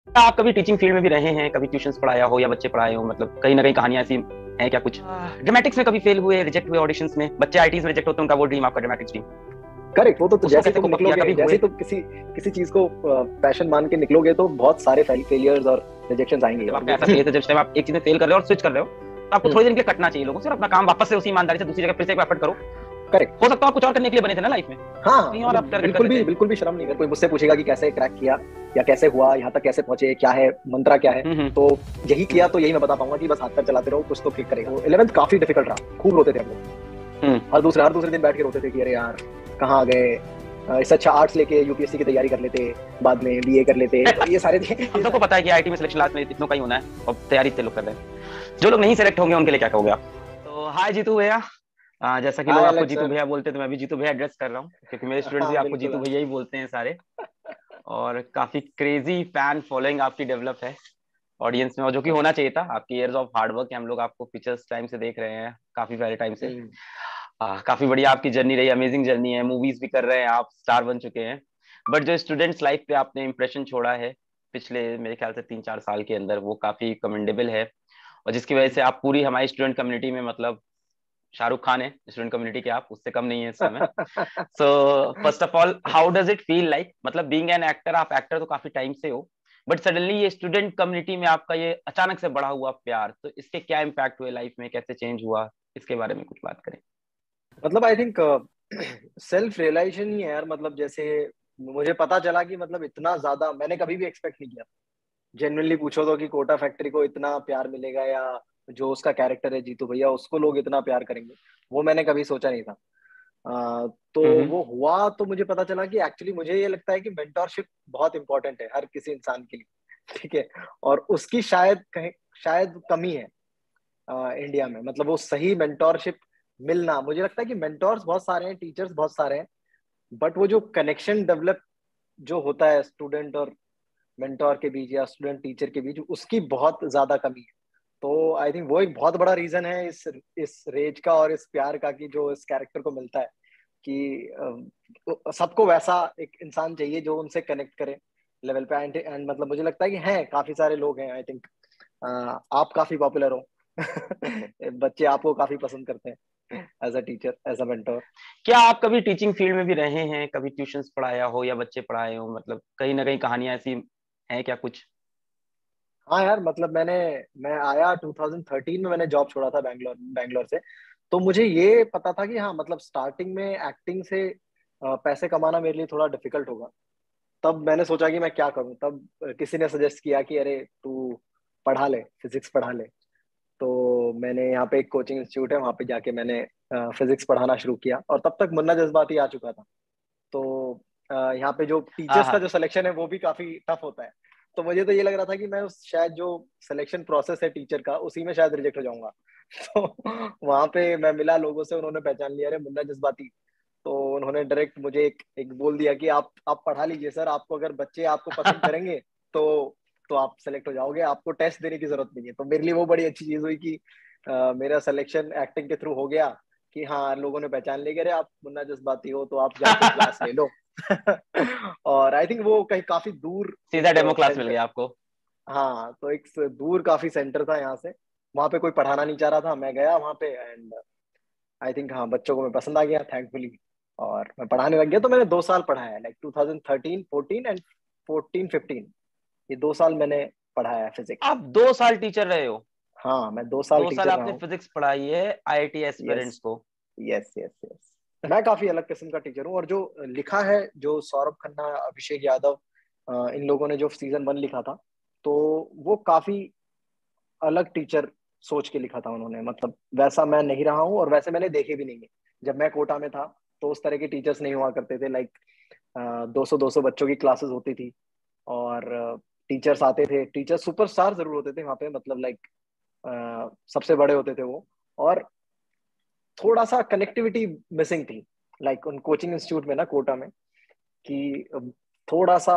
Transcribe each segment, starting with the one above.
आप कभी teaching field में भी रहे हैं, कभी ट्यूशंस पढ़ाया हो या बच्चे पढ़ाए हो, मतलब कहीं ना कहीं कहानियां ऐसी हैं क्या कुछ ड्रामेटिक्स में कभी फेल हुए, रिजेक्ट हुए ऑडिशंस में? बच्चे आईटीज में रिजेक्ट होते हैं, उनका वो ड्रीम आपका ड्रामेटिक्स ड्रीम, करेक्ट। वो तो उसको जैसे ही कैसे तुम कोप अप किया, निकलोगे, कभी जैसे हुए? ही तुम किसी किसी चीज को पैशन मान के निकलोगे तो बहुत सारे फेलियर्स और रिजेक्शंस आएंगे जब और आपका वो ऐसा फेज है, जब टाइम आप एक चीज में फेल कर रहे हो और स्विच कर रहे हो, तो आपको थोड़ी देर के लिए कटना चाहिए लोगों से और अपना काम वापस से उसी ईमानदारी से दूसरी जगह फिर से एक एफर्ट करो। करेक्ट। हो सकता है आप कुछ और करने के लिए बने थे ना लाइफ में, हाँ, कहीं और मतलब आप टारगेट कर लेते। बिल्कुल भी शर्म नहीं कर। कोई मुझसे पूछेगा कि कैसे क्रैक किया या कैसे हुआ, यहाँ तक कैसे पहुंचे, क्या है मंत्रा, क्या है, हम्म। तो यही किया तो यही मैं बता पाऊंगा कि बस हाथ पैर चलाते रहो, कुछ तो क्लिक करेगा। तो 11th काफी डिफिकल्ट रहा, खूब रोते थे हम लोग। हम्म। हर दूसरे दिन बैठ के रोते थे कि अरे यार कहाँ आ गए, इससे अच्छा आर्ट्स लेके यूपीएससी की तैयारी कर लेते, बाद में बीए कर लेते, तो ये सारे हम सबको पता है कि आईटी में सिलेक्शन लास्ट में इतना का ही होना है और तैयारी इतने लोग कर रहे हैं। जो लोग नहीं सेलेक्ट होंगे उनके लिए क्या कहोगे आप? तो हाय जीतू भैया। जैसा कि लोग हाय आपको एलेक्स जीतू सर। भैया बोलते हैं, तो मैं भी जीतू भैया एड्रेस कर रहा हूँ, क्योंकि मेरे स्टूडेंट्स भी हाँ आपको बिल्कुल जीतू हाँ। भैया ही बोलते हैं सारे। और काफी क्रेजी फैन फॉलोइंग आपकी डेवलप है ऑडियंस में, और जो कि होना चाहिए था। आपकी इयर्स ऑफ हार्डवर्क, हम लोग आपको पिक्चर्स टाइम से देख रहे हैं, काफी सारे टाइम से। हम्म। काफी बढ़िया आपकी जर्नी रही, अमेजिंग जर्नी है, मूवीज भी कर रहे हैं आप, स्टार बन चुके हैं। बट जो स्टूडेंट्स लाइफ पे आपने इंप्रेशन छोड़ा है पिछले मेरे ख्याल से 3-4 साल के अंदर, वो काफी कमेंडेबल है। और जिसकी वजह से आप पूरी हमारी स्टूडेंट कम्युनिटी में, मतलब शाहरुख खान है स्टूडेंट कम्युनिटी के, आप उससे कम नहीं है इस समय। So first of all, how does it feel like, मतलब बीइंग एन एक्टर, आप एक्टर तो काफी टाइम से हो, बट सडनली ये स्टूडेंट कम्युनिटी में आपका ये अचानक से बढ़ा हुआ प्यार, तो इसके क्या इम्पैक्ट हुए लाइफ में, कैसे चेंज हुआ, इसके बारे में कुछ बात करें। मतलब आई थिंक सेल्फ रियलाइजेशन ही है यार। मतलब जैसे मुझे पता चला कि मतलब इतना ज्यादा मैंने कभी भी एक्सपेक्ट नहीं किया। जेन्युइनली पूछो तो कि कोटा फैक्ट्री को इतना प्यार मिलेगा, या जो उसका कैरेक्टर है जीतू भैया उसको लोग इतना प्यार करेंगे, वो मैंने कभी सोचा नहीं था। तो हम्म। वो हुआ तो मुझे पता चला कि एक्चुअली मुझे ये लगता है कि मेंटोरशिप बहुत इंपॉर्टेंट है हर किसी इंसान के लिए। ठीक है। और उसकी शायद कमी है इंडिया में। मतलब वो सही मेंटोरशिप मिलना, मुझे लगता है कि मेंटोर्स बहुत सारे हैं, टीचर्स बहुत सारे हैं, बट वो जो कनेक्शन डेवलप जो होता है स्टूडेंट और मेंटोर के बीच या स्टूडेंट टीचर के बीच, उसकी बहुत ज्यादा कमी है। तो आई थिंक वो एक बहुत बड़ा रीजन है इस रेज का और इस प्यार का, कि जो इस कैरेक्टर को मिलता है कि सबको वैसा एक इंसान चाहिए जो उनसे कनेक्ट करे लेवल पे। एंड मतलब मुझे लगता है कि हैं काफी सारे लोग हैं। आई थिंक आप काफी पॉपुलर हो। बच्चे आपको काफी पसंद करते हैं as a teacher, as a mentor. क्या आप कभी टीचिंग फील्ड में भी रहे हैं, कभी ट्यूशंस पढ़ाया हो या बच्चे पढ़ाए हो, मतलब कहीं ना कहीं कहानियां ऐसी हैं क्या कुछ? हाँ यार, मतलब मैं आया 2013 में, मैंने जॉब छोड़ा था बैंगलोर बैंगलोर से। तो मुझे ये पता था कि हाँ मतलब स्टार्टिंग में एक्टिंग से पैसे कमाना मेरे लिए थोड़ा डिफिकल्ट होगा। तब मैंने सोचा कि मैं क्या करूं। तब किसी ने सजेस्ट किया कि अरे तू पढ़ा ले, फिजिक्स पढ़ा ले। तो मैंने यहाँ पे एक कोचिंग इंस्टीट्यूट है, वहाँ पे जाके मैंने फिजिक्स पढ़ाना शुरू किया, और तब तक मुन्ना जज्बाती आ चुका था। तो यहाँ पे जो हाँ टीचर्स का हाँ। जो सिलेक्शन है वो भी काफी टफ होता है। तो मुझे तो ये लग रहा था कि मैं उस शायद जो सिलेक्शन प्रोसेस है टीचर का, उसी में शायद रिजेक्ट हो जाऊंगा। तो वहां पे मैं मिला लोगों से, उन्होंने पहचान लिया, अरे मुन्ना जज्बाती। तो उन्होंने डायरेक्ट मुझे एक बोल दिया कि आप पढ़ा लीजिए सर, आपको अगर बच्चे आपको पसंद करेंगे तो तो आप सेलेक्ट हो जाओगे, आपको टेस्ट देने की जरूरत नहीं है। तो मेरे लिए वो बड़ी अच्छी चीज हुई कि मेरा सिलेक्शन एक्टिंग के थ्रू हो गया, कि हाँ लोगों ने पहचान लिया कि अरे आप मुन्ना जज्बाती हो, तो आप जाके क्लास ले लो। और आई थिंक वो कहीं काफी दूर सीधा एक डेमो क्लास मिल सेंटर। गया आपको? हाँ, तो एक दूर काफी सेंटर था यहाँ से, वहां पे कोई पढ़ाना नहीं चाह रहा था। मैं गया वहां पे, एंड आई थिंक हाँ बच्चों को मैं पसंद आ गया थैंकफुली, और मैं पढ़ाने लग गया। तो मैंने 2 साल पढ़ाया, लाइक 2013 14 एंड 14 15, ये 2 साल मैंने पढ़ाया है फिजिक्स। आप 2 साल टीचर रहे हो? हाँ, मैं 2 साल 2 साल टीचर रहा आपने हूँ। फिजिक्स पढ़ाई है आईआईटी यस, एस्पिरेंट्स को? Yes, yes, yes. मैं काफी अलग किस्म का टीचर हूँ। और जो लिखा है, जो सौरभ खन्ना, अभिषेक यादव, इन लोगों ने जो सीजन 1 लिखा था, तो वो काफी अलग टीचर सोच के लिखा था उन्होंने। मतलब वैसा मैं नहीं रहा हूँ, और वैसे मैंने देखे भी नहीं है। जब मैं कोटा में था तो उस तरह के टीचर्स नहीं हुआ करते थे। लाइक 200 बच्चों की क्लासेस होती थी, और टीचर्स आते थे, टीचर सुपरस्टार जरूर होते थे वहाँ पे, मतलब लाइक सबसे बड़े होते थे वो। और थोड़ा सा कनेक्टिविटी मिसिंग थी, लाइक उन कोचिंग इंस्टीट्यूट में ना, कोटा में, कि थोड़ा सा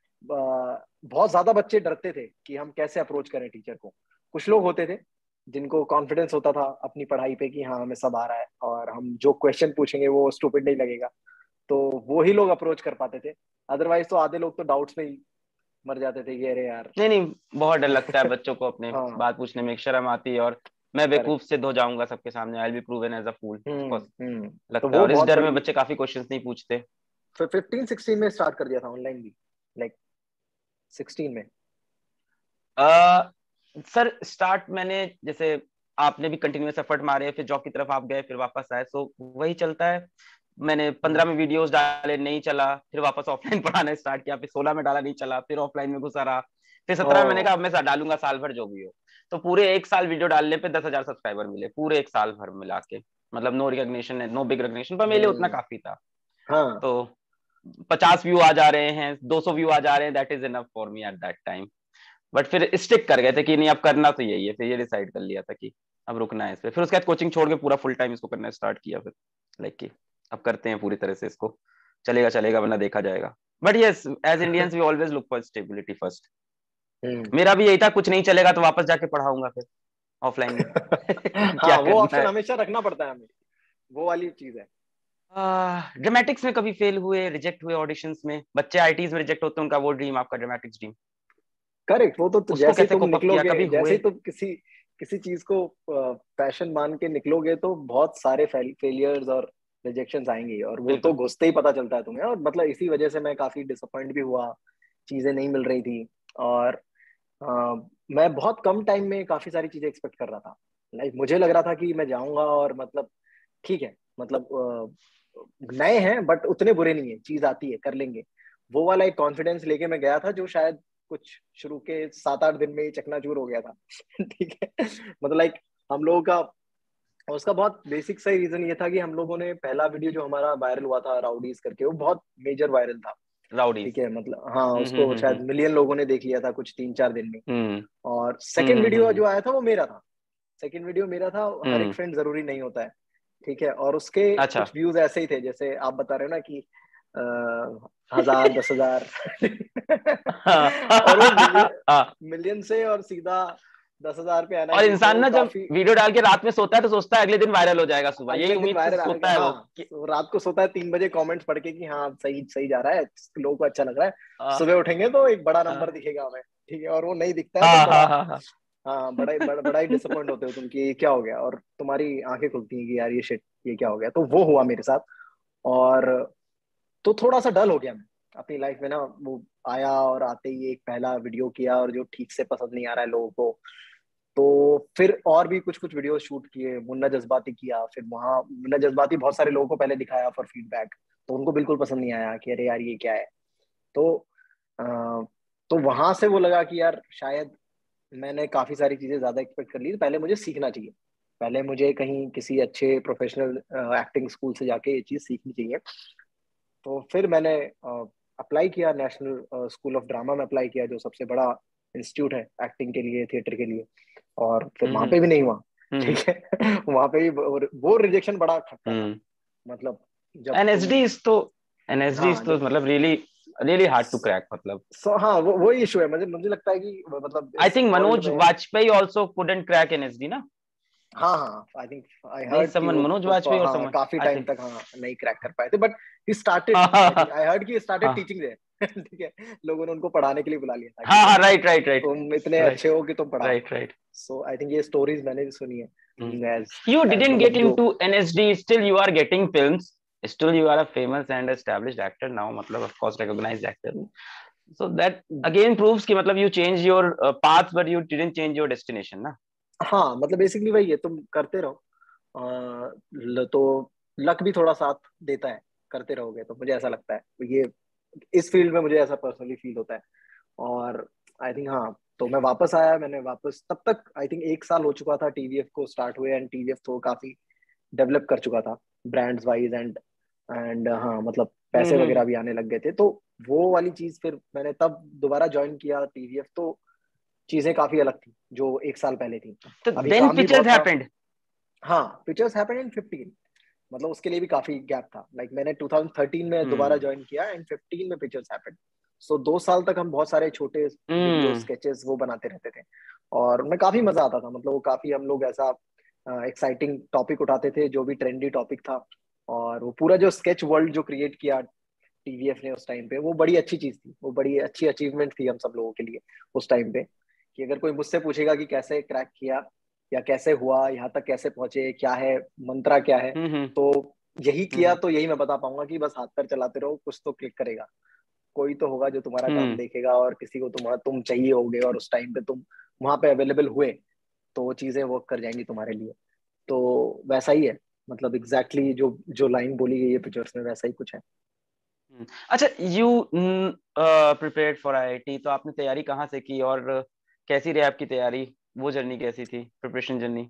बहुत ज्यादा बच्चे डरते थे कि हम कैसे अप्रोच करें टीचर को। कुछ लोग होते थे जिनको कॉन्फिडेंस होता था अपनी पढ़ाई पे कि हाँ हमें सब आ रहा है, और हम जो क्वेश्चन पूछेंगे वो स्टूपिड नहीं लगेगा, तो वो ही लोग अप्रोच कर पाते थे। अदरवाइज तो आधे लोग तो डाउट्स में ही मर जाते थे कि अरे यार। नहीं नहीं, बहुत डर लगता है बच्चों को अपने हाँ बात पूछने में, एक शर्म आती है, और मैं करेक्ट। बेवकूफ सिद्ध हो जाऊंगा सबके सामने, I will be proven as a fool, of course. तो लगता है, वो और इस बहुत डर में बड़ी, बच्चे काफी क्वेश्चंस नहीं पूछते। फिर 15-16 में स्टार्ट कर दिया था ऑनलाइन भी, लाइक 16 में। आ, सर स्टार्ट मैंने, जैसे आपने भी कंटिन्यूअस एफर्ट मारे, फिर जॉब की तरफ आप गए, फिर वापस आए, सो वही चलता है। मैंने 15 हम्म। में वीडियोस डाले, नहीं चला, फिर वापस ऑफलाइन पढ़ाना स्टार्ट किया, फिर 16 में डाला, नहीं चला, फिर ऑफलाइन में घुसा रहा, फिर 17 में मैंने कहा ओ। अब मैं डालूंगा साल भर जो भी हो। तो पूरे एक साल वीडियो डालने पे 10,000 सब्सक्राइबर मिले, पूरे एक साल भर मिला के। मतलब no recognition, no big recognition, पर मेरे लिए उतना हम्म। काफी था। हाँ। तो 50 व्यू आ जा रहे हैं, 200 व्यू आ जा रहे हैं, that is enough for me at that time. But फिर स्टिक कर गए थे कि नहीं अब करना तो यही है, फिर ये डिसाइड कर लिया था कि अब रुकना है इस पे। फिर उसके बाद कोचिंग छोड़ के पूरा फुल टाइम इसको करना स्टार्ट किया फिर, लाइक कि अब करते हैं पूरी तरह से इसको, चलेगा चलेगा वरना देखा जाएगा। But yes, as Indians we always look for stability first. Hmm. मेरा भी यही था, कुछ नहीं चलेगा तो वापस जाके पढ़ाऊंगा फिर ऑफलाइन में। क्या हाँ वो करना ऑप्शन है। हमेशा रखना पड़ता है हमें, वो वाली चीज है। ड्रामेटिक्स में कभी फेल हुए, रिजेक्ट हुए ऑडिशंस में, बच्चे आईटीज में रिजेक्ट होते हैं, उनका वो ड्रीम, आपका ड्रामेटिक्स ड्रीम, करेक्ट, वो तो उसको जैसे ही कैसे तुम कोप अप किया, निकलोगे, कभी जैसे हुए। ही तुम किसी किसी चीज को पैशन मान के निकलोगे तो बहुत सारे फेलियर्स और रिजेक्शंस आएंगी, और वो तो बिल्कुल। घुसते ही पता चलता है तुम्हें। और मतलब इसी वजह से मैं काफी डिसअपॉइंट भी हुआ, चीजें नहीं मिल रही थी। और अ, मैं बहुत कम टाइम में काफी सारी चीजें एक्सपेक्ट कर रहा था। लाइक मुझे लग रहा था कि मैं जाऊंगा और मतलब ठीक है, मतलब नए हैं बट उतने बुरे नहीं है, चीज आती है, कर लेंगे। वो वाला एक कॉन्फिडेंस लेके मैं गया था जो शायद कुछ शुरू के 7-8 दिन में ही चकनाचूर हो गया था। ठीक है, मतलब लाइक हम लोगों का, उसका बहुत बेसिक सही रीजन ये था कि हम लोगों ने पहला वीडियो जो हमारा वायरल हुआ था राउडीज करके, वो बहुत मेजर वायरल था। ठीक राउडीज। है, मतलब हाँ उसको शायद हम्म। मिलियन लोगों ने देख लिया था कुछ 3-4 दिन में। हम्म और सेकंड वीडियो हम्म। जो आया था वो मेरा था। सेकंड वीडियो मेरा था। हर एक हम्म। फ्रेंड जरूरी नहीं होता है। ठीक है, और उसके अच्छा। कुछ व्यूज ऐसे ही थे जैसे आप बता रहे हो ना कि 1000, 10,000। हाँ। और वो मिलियन, हाँ। मिलियन से और सीधा 10,000 पे आना और कि इंसान तो ना जब काफी। वीडियो डाल के रात में सोता है तो सोचता है अगले दिन वायरल हो जाएगा, सुबह यही अगले दिन उम्मीद से वायरल आ सोता गया, है वो हाँ। कि तो रात को सोता है 3 बजे कमेंट्स पढ़ के कि हाँ सही सही जा रहा है, लोगों को अच्छा लग रहा है। आ, सुबह उठेंगे तो एक बड़ा आ, नंबर दिखेगा हमें। ठीक है, और वो नहीं दिखता है तो हाँ बड़ा, हाँ हाँ हाँ। हाँ बड़ा ही डिसअपॉइंट होते हो तुम कि ये क्या हो गया, और तुम्हारी आंखें खुलती हैं कि यार ये शिट, ये क्या हो गया। तो वो हुआ मेरे साथ। और तो थोड़ा सा डल हो गया मैं अपनी लाइफ में ना। वो आया और आते ही एक पहला वीडियो किया और जो ठीक से पसंद नहीं आ रहा है लोगों को। तो फिर और भी कुछ कुछ वीडियो शूट किए, मुन्ना जज्बाती किया, फिर वहाँ मुन्ना जज्बाती बहुत सारे लोगों को पहले दिखाया फॉर फीडबैक। तो उनको बिल्कुल पसंद नहीं आया कि अरे यार ये क्या है। तो अ, तो वहां से वो लगा कि यार शायद मैंने काफी सारी चीजें ज्यादा एक्सपेक्ट कर ली, तो पहले मुझे सीखना चाहिए। पहले मुझे कहीं किसी अच्छे प्रोफेशनल एक्टिंग स्कूल से जाके ये चीज सीखनी चाहिए। तो फिर मैंने अप्लाई किया नेशनल स्कूल ऑफ ड्रामा में, अप्लाई किया जो सबसे बड़ा इंस्टीट्यूट है एक्टिंग के लिए, थिएटर के लिए। और फिर वहां हम्म पे भी नहीं हुआ। हम्म ठीक है। वहां पे भी वो रिजेक्शन बड़ा खटका था। हम्म। मतलब जब तुम, एनएसडी इज तो, एनएसडी हाँ इज तो जब, मतलब really, really hard to crack मतलब। हाँ वो इशू है। मुझे मुझे लगता है कि मतलब आई इस थिंक वर्ल्ड मनोज में, Vajpayee also couldn't crack NSD ना। हाँ हाँ आई थिंक, आई नहीं, हर्ड कि समन मनोज वो वाजपेयी और हाँ समन, काफी आई टाइम थिंक। तक हाँ नहीं क्रैक कर पाए थे, बट ही स्टार्टेड, हाँ हाँ आई थिंक आई हर्ड कि स्टार्टेड हाँ टीचिंग देयर। ठीक है, लोगों ने उनको पढ़ाने के लिए बुला लिया था कि हाँ हाँ, भाई राइट राइट राइट तुम इतने राइट अच्छे हो कि तुम पढ़ाओ। Right right. So I think ये स्टोरीज मैंने भी सुनी है। As You as didn't get मतलब जो, into NSD, still you are getting films, still you are a famous and established actor now, मतलब of course recognized actor. So that again proves कि मतलब you change your path but you didn't change your destination ना। हाँ मतलब basically वही है, तुम करते रहो। तो लक भी थोड़ा साथ देता है, करते रहोगे तो, मुझे ऐसा लगता है ये, इस फील्ड में मुझे ऐसा पर्सनली फील होता है। और आई थिंक हाँ, तो मैं वापस आया, मैंने वापस तब तक आई थिंक 1 साल हो चुका था टीवीएफ को स्टार्ट हुए, एंड टीवीएफ तो काफी डेवलप कर चुका था ब्रांड्स वाइज, एंड हाँ मतलब पैसे हम्म। वगैरह भी आने लग गए थे। तो वो वाली चीज फिर मैंने तब दोबारा ज्वाइन किया टीवीएफ, तो चीजें काफी अलग थी जो 1 साल पहले थी। तो अभी then काम भी pictures बहुत था। happened। हाँ पिक्चर्स हैपेंड इन 15, मतलब उसके लिए भी काफी गैप था। लाइक मैंने 2013 में दोबारा हम्म ज्वाइन किया एंड 15 में पिक्चर्स हैपेंड। सो 2 साल तक हम बहुत सारे छोटे वीडियो हम्म। स्केचेस वो बनाते रहते थे। और उनमें काफी मजा आता था, मतलब वो काफी हम लोग ऐसा एक्साइटिंग टॉपिक उठाते थे जो भी ट्रेंडी टॉपिक था। और वो पूरा जो स्केच वर्ल्ड जो क्रिएट किया टीवीएफ ने उस टाइम पे, वो बड़ी अच्छी चीज थी, वो बड़ी अच्छी अचीवमेंट थी हम सब लोगों के लिए उस टाइम पे, कि अगर कोई मुझसे पूछेगा कि कैसे क्रैक किया या कैसे हुआ यहाँ तक, कैसे पहुंचे, क्या है मंत्रा, क्या है, हम्म। तो यही किया, हम्म। तो यही मैं बता पाऊंगा कि बस हाथ पैर चलाते रहो, कुछ तो क्लिक करेगा, कोई तो होगा जो तुम्हारा काम हम्म। देखेगा, और किसी को तुम चाहिए होगे, और उस टाइम पे तुम वहां पे अवेलेबल हुए, तो वो चीजें वर्क कर जाएंगी तुम्हारे लिए। तो वैसा ही है, मतलब एग्जैक्टली जो जो लाइन बोली गई है पिक्चर्स में, वैसा ही कुछ है। अच्छा, यू प्रिपेयर्ड फॉर आईआईटी, तो आपने तैयारी कहाँ से की और कैसी रही आपकी तैयारी? वो जर्नी कैसी थी, प्रिपरेशन जर्नी?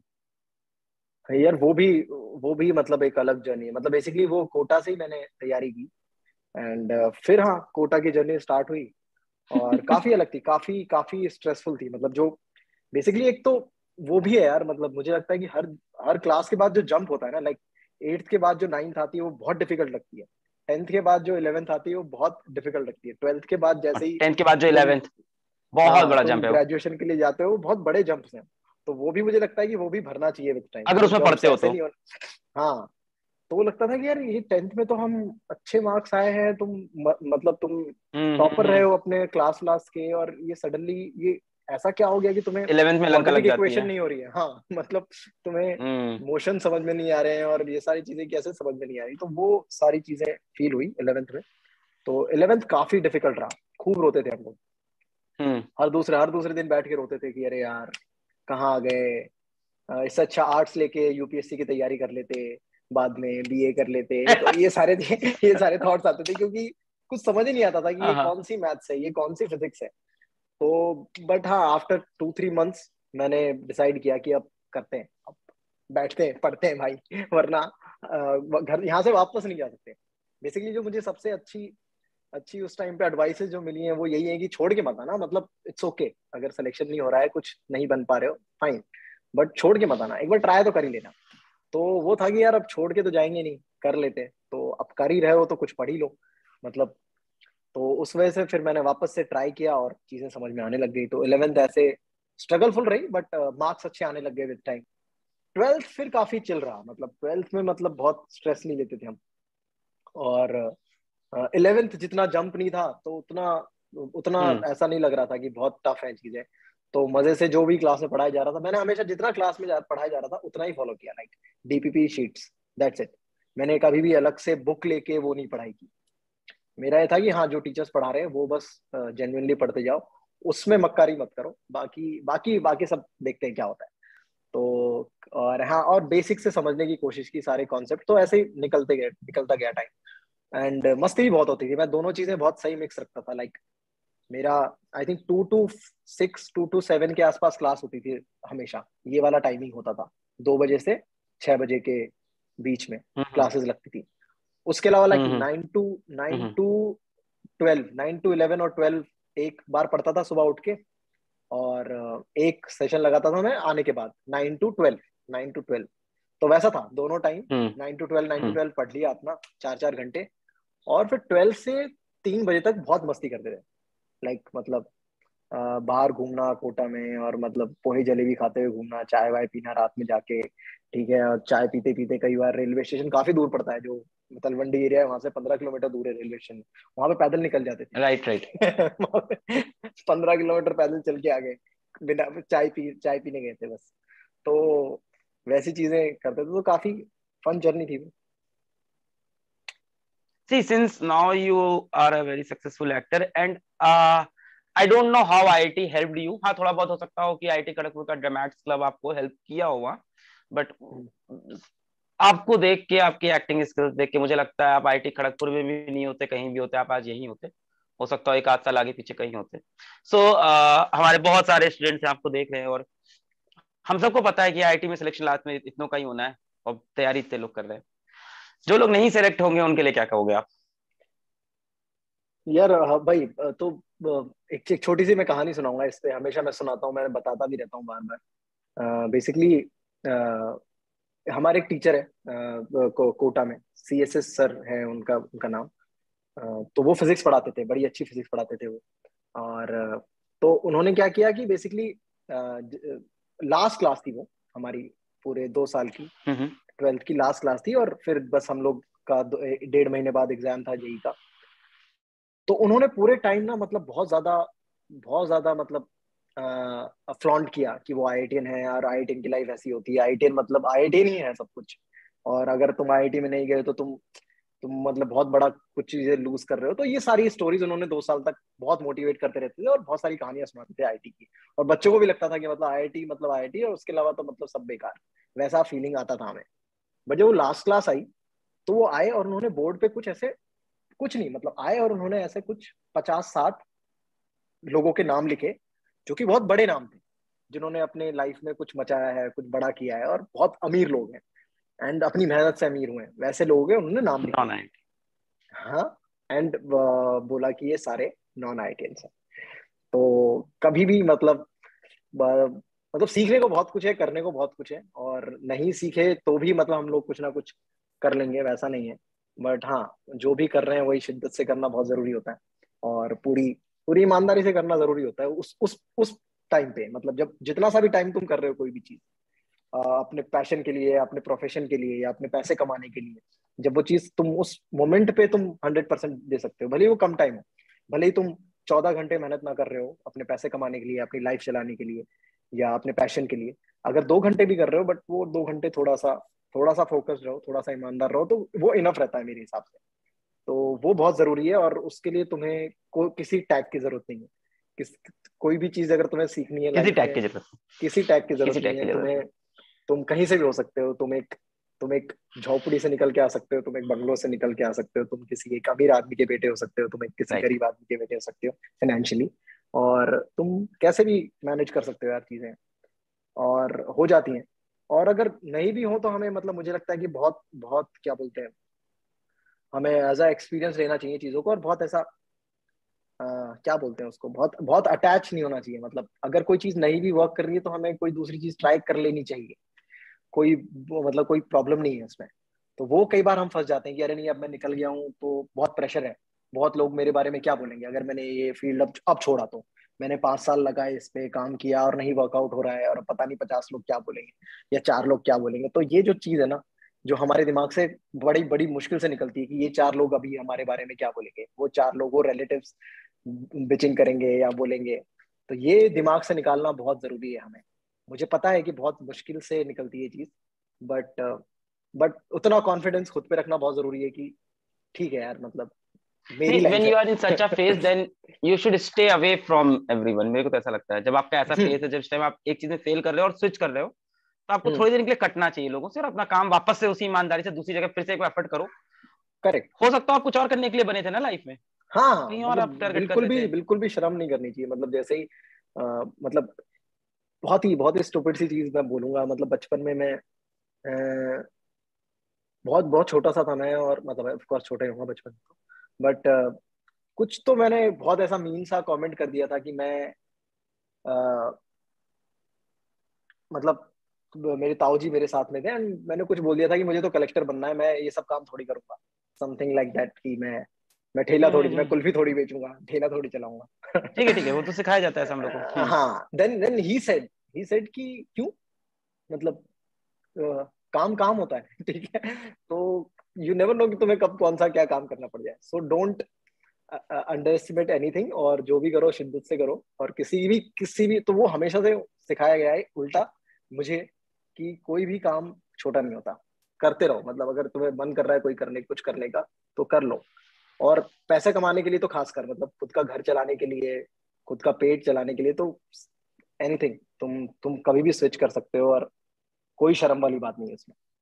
यार वो भी मतलब एक अलग जर्नी है, मतलब बेसिकली वो कोटा से ही मैंने तैयारी की, एंड फिर हाँ कोटा की जर्नी स्टार्ट हुई, और काफी अलग थी, काफी काफी स्ट्रेसफुल थी, मतलब जो बेसिकली एक तो वो भी है यार, मतलब मुझे लगता है कि हर हर क्लास के बाद जो जंप होता है ना, लाइक एट्थ के बाद जो नाइन्थ आती है वो बहुत डिफिकल्ट लगती है, टेंथ के बाद जो इलेवेंथ आती है वो बहुत डिफिकल्ट लगती है, ट्वेल्थ के बाद और जैसे ही 10th के बाद जो तुम, 11th, बहुत हाँ बड़ा तुम जंप है वो, ग्रेजुएशन के लिए जाते हो, वो बहुत बड़े जंप्स हैं, तो वो भी मुझे लगता है कि वो भी भरना चाहिए विद टाइम, अगर वो उसमें जंप्स पढ़ते हो ऐसे तो। नहीं हो। हाँ, तो वो लगता था कि यार ये टेंथ में तो हम अच्छे मार्क्स आए हैं, मतलब तुम टॉपर रहे हम्म। हो अपने क्लास क्लास के, और ये सडनली ये ऐसा क्या हो गया कि तुम्हें 11th में लंका लग क्वाड्रेटिक जाती इक्वेशन है। नहीं हो रही है, हाँ मतलब तुम्हें हम्म। मोशन समझ में नहीं आ रहे हैं, और ये सारी चीजें कैसे समझ में नहीं आ रही, तो वो सारी चीजें फील हुई इलेवेंथ में। तो इलेवेंथ काफी डिफिकल्ट रहा, खूब रोते थे हम लोग, हम्म। हर दूसरे दिन बैठ के रोते थे कि अरे यार कहाँ आ गए, इससे अच्छा आर्ट्स लेके यूपीएससी की तैयारी कर लेते, बाद में बीए कर लेते, तो ये सारे ये सारे थॉट्स आते थे, क्योंकि कुछ समझ ही नहीं आता था कि ये हाँ। कौन सी मैथ्स है, ये कौन सी फिजिक्स है। तो बट हाँ, आफ्टर 2-3 मंथ्स मैंने डिसाइड किया कि अब करते हैं, अब बैठते हैं पढ़ते हैं भाई, वरना घर यहाँ से वापस नहीं जा सकते। बेसिकली जो मुझे सबसे अच्छी अच्छी उस टाइम पे एडवाइसेस जो मिली हैं वो यही है कि छोड़ के मत आना, मतलब इट्स ओके अगर सिलेक्शन नहीं हो रहा है, कुछ नहीं बन पा रहे हो, फाइन, बट छोड़ के मत आना, एक बार ट्राई तो कर ही लेना। तो वो था कि यार अब छोड़ के तो जाएंगे नहीं, कर लेते, तो अब कर ही रहे हो तो कुछ पढ़ ही लो, मतलब। तो उस वजह से फिर मैंने वापस से ट्राई किया, और चीजें समझ में आने लग गई, तो इलेवेंथ ऐसे स्ट्रगलफुल रही, बट मार्क्स अच्छे आने लग गए विद टाइम। ट्वेल्थ फिर काफी चिल रहा, मतलब ट्वेल्थ में मतलब बहुत स्ट्रेस नहीं लेते थे हम, और इलेवेंथ जितना जंप नहीं था, तो उतना उतना हम्म। ऐसा नहीं लग रहा था कि बहुत टफ है चीजें। तो मजे से जो भी क्लास में पढ़ाया जा रहा था, मैंने हमेशा जितना क्लास में पढ़ाया जा रहा था उतना ही फॉलो किया, like DPP sheets, that's it. मैंने कभी भी अलग से बुक लेके वो नहीं पढ़ाई की। मेरा ये था कि हाँ जो टीचर्स पढ़ा रहे हैं वो बस जेन्युइनली पढ़ते जाओ, उसमें मक्कारी मत करो, बाकी बाकी बाकी सब देखते हैं क्या होता है। तो और हाँ, और बेसिक से समझने की कोशिश की सारे कॉन्सेप्ट, तो ऐसे ही निकलता गया टाइम। एंड मस्ती भी बहुत होती थी, मैं दोनों चीजें बहुत सही मिक्स रखता था, लाइक मेरा आई थिंक 2 to 6, 2 to 7 के आसपास क्लास होती थी हमेशा, ये वाला टाइमिंग होता था, 2 बजे से 6 बजे के बीच में हम्म। क्लासेस लगती थी। उसके अलावा लाइक हम्म। 9 to 11 और 12 एक बार पढ़ता था सुबह उठ के, और एक सेशन लगाता था मैं आने के बाद, 9 to 12, 9 to 12, तो वैसा था दोनों time, hmm. 9 to 12, nine to hmm. Twelve पढ़ लिया अपना 4-4 घंटे, और फिर 12 से 3 बजे तक बहुत मस्ती करते थे, लाइक मतलब बाहर घूमना कोटा में, और मतलब पोहे जलेबी खाते हुए घूमना, चाय वाय पीना रात में जाके, ठीक है, और चाय पीते पीते कई बार रेलवे स्टेशन काफी दूर पड़ता है, जो तलवंडी एरिया है वहां से 15 किलोमीटर दूर है रेलवे स्टेशन, वहां पे पैदल निकल जाते राइट राइट। थे। 15 किलोमीटर पैदल चल के आ गए, बिना चाय पीने गए थे बस। तो वैसी चीजें करते थे, तो काफी फन जर्नी थी वो। See, since now you are a very successful actor and I don't know how IIT helped you. हाँ, थोड़ा बहुत हो सकता हो कि IIT खड़गपुर का ड्रामेटिक्स क्लब आपको हेल्प किया होगा, बट आपको देख के, आपकी एक्टिंग स्किल्स देख के मुझे लगता है आप IIT खड़गपुर में भी नहीं होते, कहीं भी होते, आप आज यहीं होते। हो सकता है एक आध साल आगे पीछे कहीं होते। सो हमारे बहुत सारे स्टूडेंट्स आपको देख रहे हैं, और हम सबको पता है कि IIT में सिलेक्शन लास्ट में इतनों का ही होना है, और तैयारी इतने लोग कर रहे हैं। जो लोग नहीं सेलेक्ट होंगे उनके लिए क्या कहोगे आप? यार हाँ भाई, तो एक छोटी सी मैं कहानी सुनाऊंगा इस पे, हमेशा मैं सुनाता हूँ, मैं बताता भी रहता हूँ बार बार। बेसिकली हमारे एक टीचर है कोटा में, सीएसएस सर है उनका उनका नाम। तो वो फिजिक्स पढ़ाते थे, बड़ी अच्छी फिजिक्स पढ़ाते थे वो। और तो उन्होंने क्या किया कि बेसिकली लास्ट क्लास थी वो हमारी, पूरे 2 साल की, हम्म। ट्वेल्थ की लास्ट क्लास थी, और फिर बस हम लोग का 1.5 महीने बाद एग्जाम था जेई का। तो उन्होंने पूरे टाइम ना मतलब बहुत ज्यादा मतलब फ्लॉन्ट किया कि वो आईआईटीएन है यार, आईआईटीएन की लाइफ ऐसी होती है, आईआईटीएन मतलब आईआईटीएन ही है सब कुछ, और अगर तुम आईआईटी में नहीं गए तो तुम मतलब बहुत बड़ा कुछ चीजें लूज कर रहे हो। तो ये सारी स्टोरीज उन्होंने 2 साल तक बहुत मोटिवेट करते रहते थे और बहुत सारी कहानियां सुनाते थे आईआईटी की, और बच्चों को भी लगता था कि मतलब आईआईटी मतलब आईआईटी और उसके अलावा तो मतलब सब बेकार, वैसा फीलिंग आता था हमें। बट जब वो लास्ट क्लास आई तो वो आए और उन्होंने बोर्ड पे कुछ ऐसे, कुछ नहीं मतलब आए और उन्होंने ऐसे कुछ 50-60 लोगों के नाम लिखे जो कि बहुत बड़े नाम थे, जिन्होंने अपने लाइफ में कुछ मचाया है, कुछ बड़ा किया है और बहुत अमीर लोग हैं एंड अपनी मेहनत से अमीर हुए हैं, वैसे लोग हैं, उन्होंने नाम लिखे। Non IIT. हाँ। एंड बोला कि ये सारे नॉन आईआईटियंस हैं। तो कभी भी मतलब मतलब सीखने को बहुत कुछ है, करने को बहुत कुछ है, और नहीं सीखे तो भी मतलब हम लोग कुछ ना कुछ कर लेंगे, वैसा नहीं है। बट हाँ, जो भी कर रहे हैं वही शिद्दत से करना बहुत जरूरी होता है, और पूरी पूरी ईमानदारी से करना जरूरी होता है उस टाइम पे। मतलब जब जितना सा भी टाइम तुम कर रहे हो कोई भी चीज, अपने पैशन के लिए, अपने प्रोफेशन के लिए, या अपने पैसे कमाने के लिए, जब वो चीज तुम उस मोमेंट पे तुम 100% दे सकते हो, भले ही वो कम टाइम हो, भले ही तुम 14 घंटे मेहनत ना कर रहे हो अपने पैसे कमाने के लिए, अपनी लाइफ चलाने के लिए, या अपने पैशन के लिए, अगर 2 घंटे भी कर रहे हो, बट वो 2 घंटे थोड़ा सा फोकस्ड रहो, थोड़ा सा ईमानदार रहो, तो वो इनफ रहता है मेरे हिसाब से। तो वो बहुत जरूरी है, और उसके लिए तुम्हें किसी टैग की जरूरत नहीं है। किस कोई भी चीज अगर तुम्हें सीखनी है किसी लाइफ टैग में, की जरूरत नहीं। किसी टैग की जरूरत किसी नहीं टैग है की जरूरत तुम्हें। नहीं। तुम कहीं से भी हो सकते हो, तुम एक झोपड़ी से निकल के आ सकते हो, तुम एक बंगलो से निकल के आ सकते हो, तुम किसी एक अमीर आदमी के बेटे हो सकते हो, तुम एक किसी राइट। गरीब आदमी के बेटे हो सकते हो फाइनेंशियली, और तुम कैसे भी मैनेज कर सकते हो यार चीजें, और हो जाती हैं। और अगर नहीं भी हो तो हमें मतलब मुझे लगता है कि बहुत बहुत क्या बोलते हैं, हमें एज अ एक्सपीरियंस लेना चाहिए चीजों को, और बहुत ऐसा क्या बोलते हैं उसको, बहुत बहुत अटैच नहीं होना चाहिए। मतलब अगर कोई चीज नहीं भी वर्क कर रही है तो हमें कोई दूसरी चीज ट्राई कर लेनी चाहिए, कोई मतलब कोई प्रॉब्लम नहीं है उसमें। तो वो कई बार हम फंस जाते हैं कि अरे नहीं, अब मैं निकल गया हूँ तो बहुत प्रेशर है, बहुत लोग मेरे बारे में क्या बोलेंगे अगर मैंने ये फील्ड अब छोड़ा, तो मैंने 5 साल लगाए इस पे, काम किया और नहीं वर्कआउट हो रहा है, और पता नहीं 50 लोग क्या बोलेंगे या 4 लोग क्या बोलेंगे। तो ये जो चीज है ना, जो हमारे दिमाग से बड़ी बड़ी मुश्किल से निकलती है कि ये 4 लोग अभी हमारे बारे में क्या बोलेंगे, वो 4 लोग, वो रिलेटिव्स बिचिंग करेंगे या बोलेंगे, तो ये दिमाग से निकालना बहुत जरूरी है हमें। मुझे पता है कि बहुत मुश्किल से निकलती है ये चीज, बट बट उतना कॉन्फिडेंस खुद पे रखना बहुत जरूरी है कि ठीक है यार, मतलब सी मेरी लाइफ व्हेन है। You are in such a phase then you should stay away from everyone. मेरे को तो ऐसा लगता है जब आपका ऐसा हम्म। फेज है, जब इस टाइम आप एक चीज में फेल कर रहे हो और स्विच कर रहे हो, तो आपको हम्म। थोड़ी देर के लिए कटना चाहिए लोगों से और अपना काम वापस से उसी ईमानदारी से दूसरी जगह फिर से एक बार एफर्ट करो। करेक्ट। हो सकता है आप कुछ और करने के लिए बने थे ना लाइफ में, हाँ हाँ, कहीं और मतलब आप टारगेट कर बिल्कुल रहे भी थे। बिल्कुल भी शर्म नहीं करनी चाहिए। मतलब जैसे ही मतलब बहुत ही स्टूपिड सी चीज मैं बोलूंगा, मतलब बचपन में मैं बहुत बहुत छोटा सा था मैं, और मतलब ऑफ कोर्स छोटा ही होगा बचपन में, बट कुछ तो मैंने बहुत ऐसा मीन सा कमेंट कर दिया था कि मैं अ, मतलब मेरे ताऊ जी मेरे साथ में थे, एंड मैंने कुछ बोल दिया था कि मुझे तो कलेक्टर बनना है, मैं ये सब काम थोड़ी करूंगा, समथिंग लाइक दैट, कि मैं ठेला थोड़ी, मैं हम्म। कुल्फी थोड़ी बेचूंगा, ठेला थोड़ी चलाऊंगा। ठीक है, वो तो सिखाया जाता है ऐसा हम लोग को। हाँ, देन ही सेड कि क्यों, मतलब काम काम होता है। ठीक है, तो यू नेवर नो कि तुम्हें कब कौन सा क्या काम करना पड़ जाए, so don't underestimate anything, और जो भी करो शिद्दत से करो, और किसी भी तो वो हमेशा से सिखाया गया है उल्टा मुझे, कि कोई भी काम छोटा नहीं होता, करते रहो। मतलब अगर तुम्हें मन कर रहा है कोई करने कुछ करने का, तो कर लो। और पैसे कमाने के लिए तो खासकर, मतलब खुद का घर चलाने के लिए, खुद का पेट चलाने के लिए, तो एनीथिंग तुम कभी भी स्विच कर सकते हो, और कोई शर्म वाली बात नहीं है इसमें।